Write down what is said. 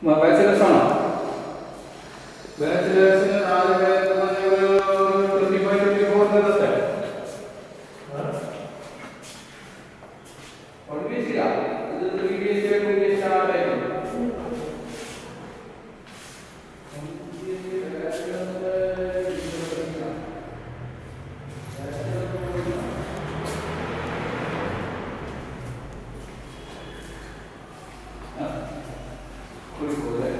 Bachelors ആണോ? ബാച്ചിലേഴ്സിന് 4 പേര് 25-24 ദിവസത്തെ ഇത് 3 BHK ആയിട്ടുണ്ട്. Cool.